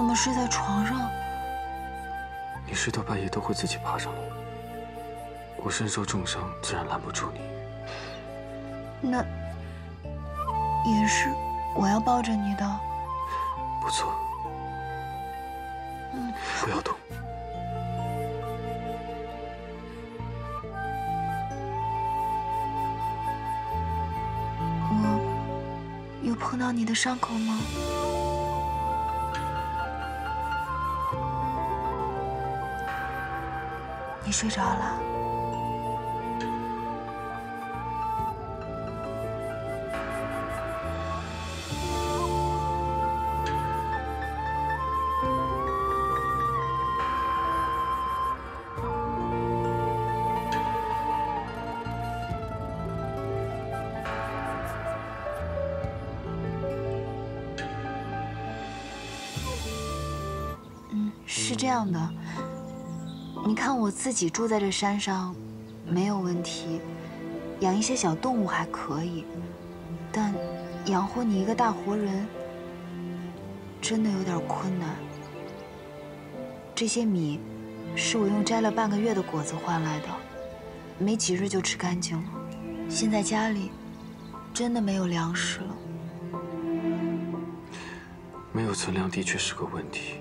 么睡在床上？ 你睡到半夜都会自己爬上来，我身受重伤，自然拦不住你。 那也是我要抱着你的。 不错。不要动。 我有碰到你的伤口吗？你睡着了？是这样的，你看我自己住在这山上，没有问题，养一些小动物还可以，但养活你一个大活人，真的有点困难。这些米是我用摘了半个月的果子换来的，没几日就吃干净了。现在家里真的没有粮食了。 没有存粮的确是个问题。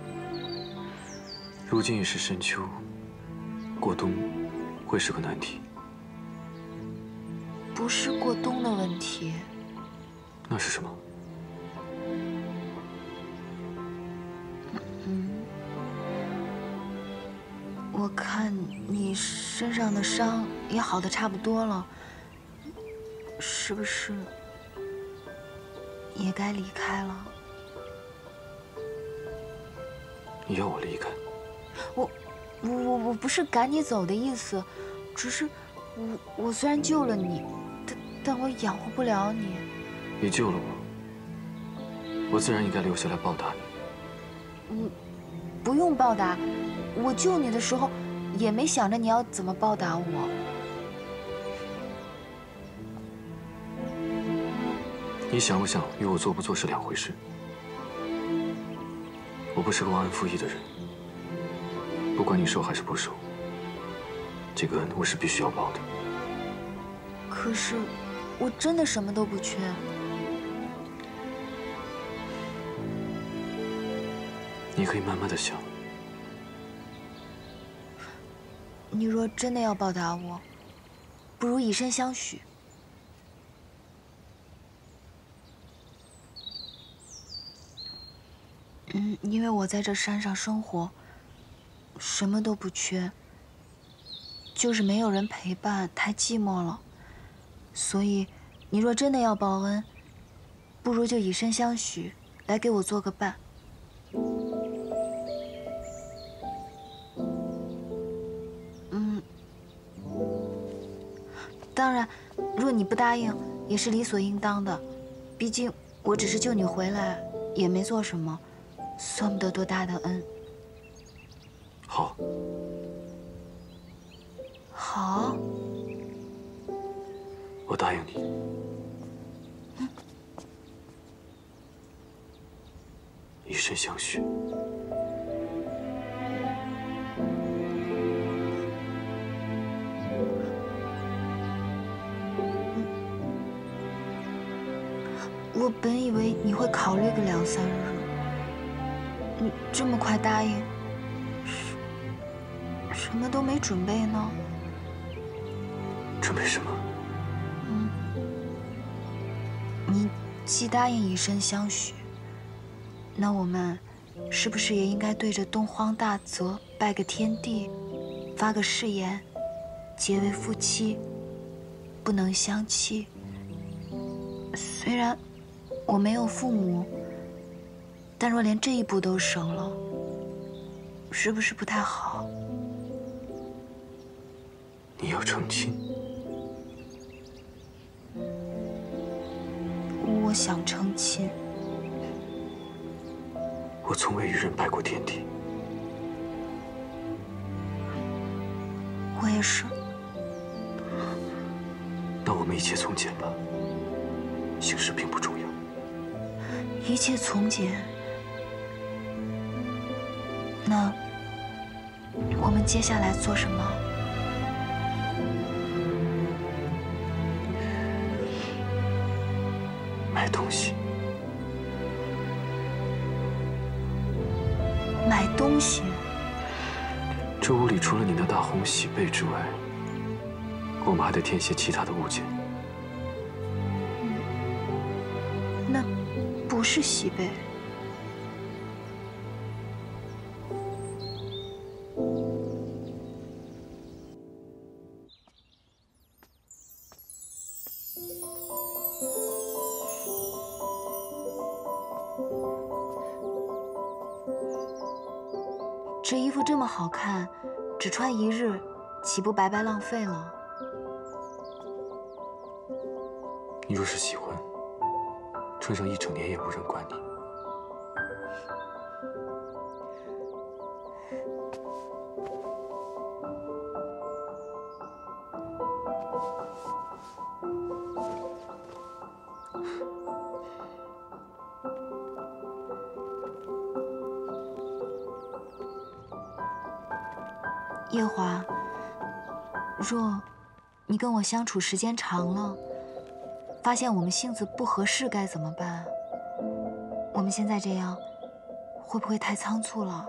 如今已是深秋，过冬会是个难题。 不是过冬的问题。 那是什么？ 我看你身上的伤也好得差不多了，是不是也该离开了？ 你要我离开？ 我不是赶你走的意思，只是我虽然救了你，但我养活不了你。 你救了我，我自然应该留下来报答你。 不用报答，我救你的时候也没想着你要怎么报答我。 你想不想与我做不做是两回事。我不是个忘恩负义的人。不管你收还是不收，这个恩我是必须要报的。 可是，我真的什么都不缺。 你可以慢慢的想。 你若真的要报答我，不如以身相许。因为我在这山上生活。什么都不缺，就是没有人陪伴，太寂寞了。所以，你若真的要报恩，不如就以身相许，来给我做个伴。当然，若你不答应，也是理所应当的。毕竟我只是救你回来，也没做什么，算不得多大的恩。 好。 好。 我答应你。以身相许。 我本以为你会考虑个2、3日，你这么快答应。什么都没准备呢？ 准备什么？ 你既答应以身相许，那我们是不是也应该对着东荒大泽拜个天地，发个誓言，结为夫妻，不能相欺？虽然我没有父母，但若连这一步都省了，是不是不太好？ 你要成亲？ 我想成亲。 我从未与人拜过天地。 我也是。 那我们一切从简吧，形式并不重要。 一切从简， 那我们接下来做什么？ 买东西。 买东西？ 这屋里除了你那大红喜被之外，我们还得添些其他的物件。 那不是喜被。这衣服这么好看，只穿1日，岂不白白浪费了？ 你若是喜欢，穿上1整年也无人管你。 夜华，若你跟我相处时间长了，发现我们性子不合适，该怎么办？我们现在这样，会不会太仓促了？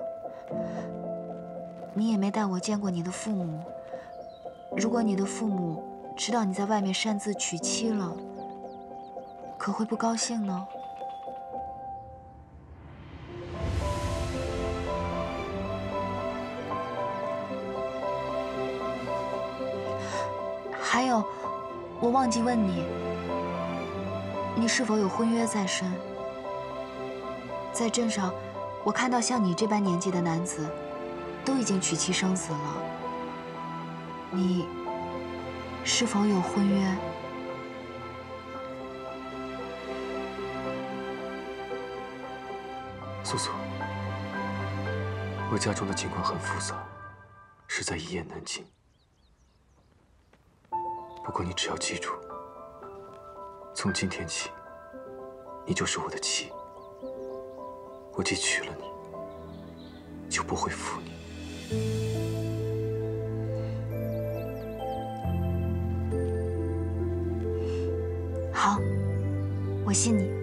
你也没带我见过你的父母，如果你的父母知道你在外面擅自娶妻了，可会不高兴呢？还有，我忘记问你，你是否有婚约在身？在镇上，我看到像你这般年纪的男子，都已经娶妻生子了。你是否有婚约？ 素素，我家中的情况很复杂，实在一言难尽。不过你只要记住，从今天起，你就是我的妻。我既娶了你，就不会负你。 好，我信你。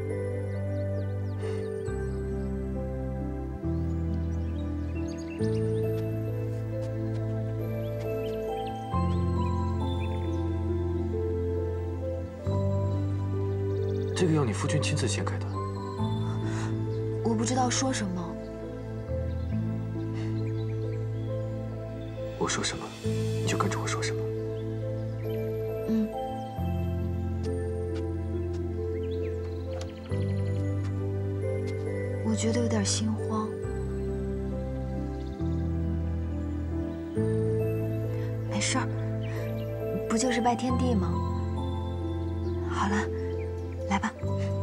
这个要你夫君亲自掀开的。 我不知道说什么。 我说什么，你就跟着我说什么。 嗯。我觉得有点心慌。没事儿，不就是拜天地吗？好了。来吧，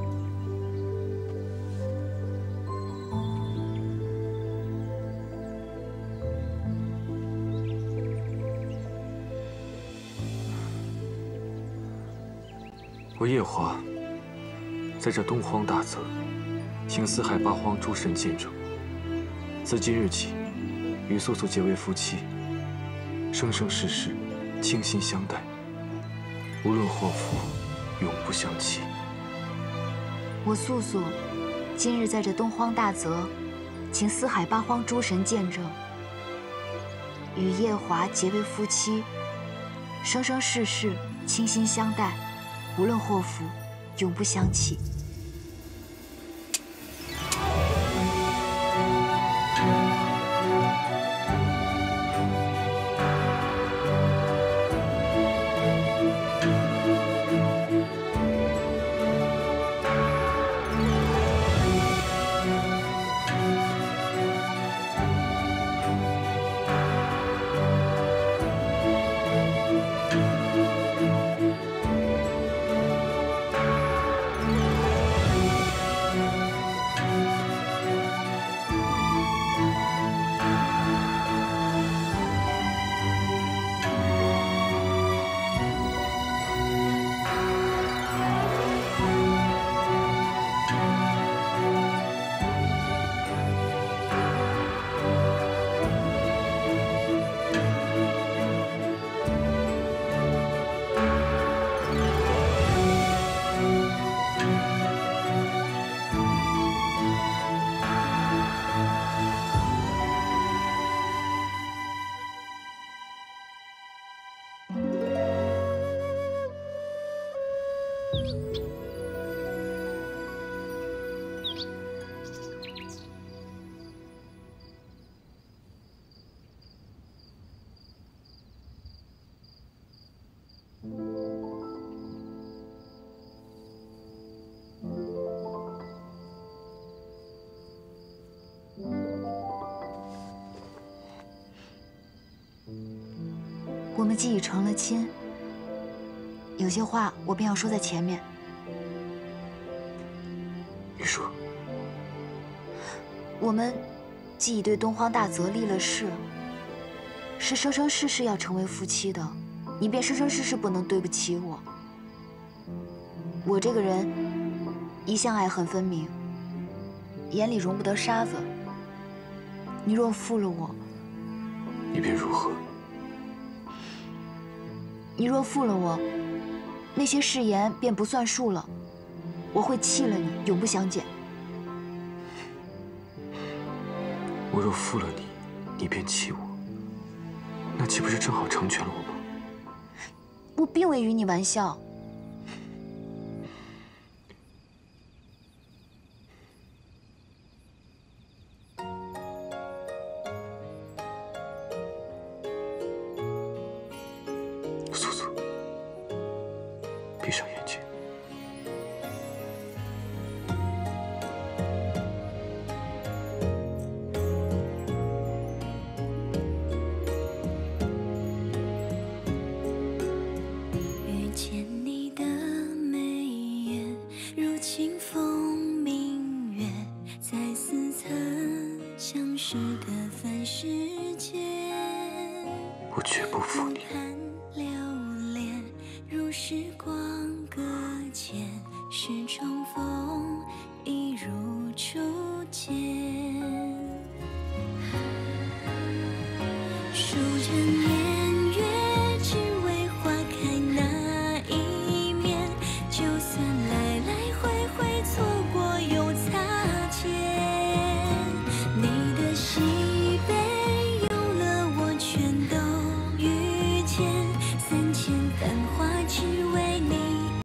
我夜华在这东荒大泽，请四海八荒诸神见证，自今日起，与素素结为夫妻，生生世世倾心相待，无论祸福，永不相弃。 我素素，今日在这东荒大泽，请四海八荒诸神见证，与夜华结为夫妻，生生世世倾心相待，无论祸福，永不相弃。 我们既已成了亲，有些话我便要说在前面。 你说， 我们既已对东荒大泽立了誓，是生生世世要成为夫妻的，你便生生世世不能对不起我。我这个人一向爱恨分明，眼里容不得沙子。你若负了我， 你便如何？ 你若负了我，那些誓言便不算数了。我会弃了你，永不相见。 我若负了你，你便弃我，那岂不是正好成全了我吗？ 我并未与你玩笑。 素素，闭上眼睛。 遇见你的眉眼，如清风明月，在似曾相识的凡世间。 我绝不负你。 流连如时光搁浅，是重逢，一如初见。